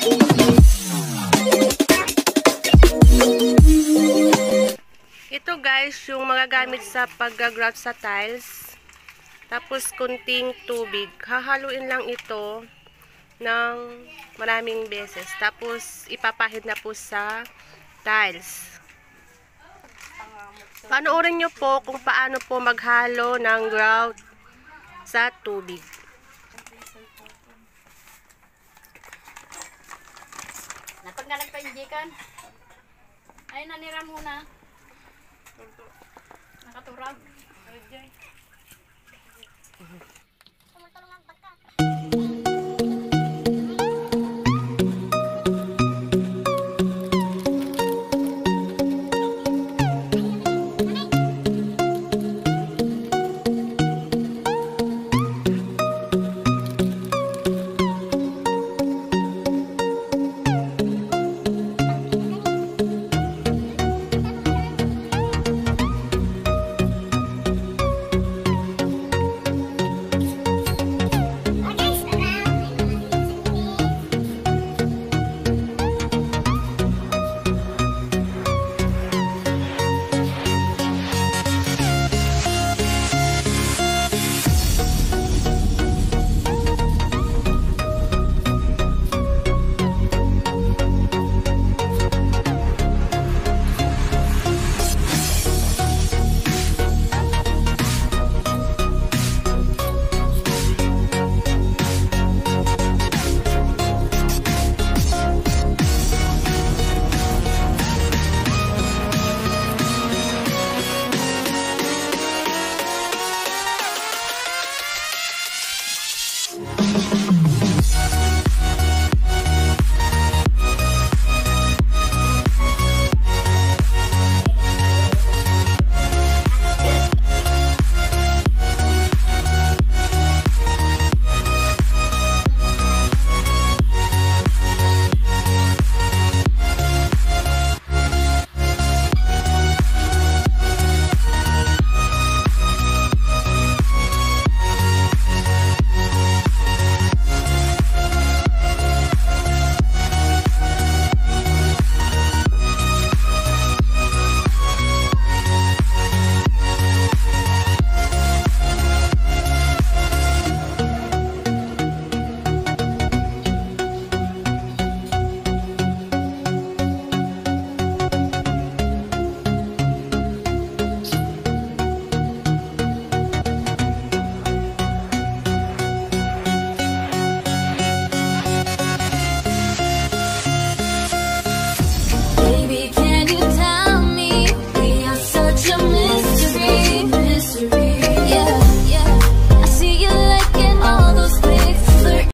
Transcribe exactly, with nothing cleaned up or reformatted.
Ito guys, yung magagamit sa pag-grout sa tiles. Tapos kunting tubig. Hahaluin lang ito ng maraming beses. Tapos ipapahid na po sa tiles. Panoorin nyo po kung paano po maghalo ng grout sa tubig. Napagnalag pa yung jikan. Ay, nanira muna. Nakaturag.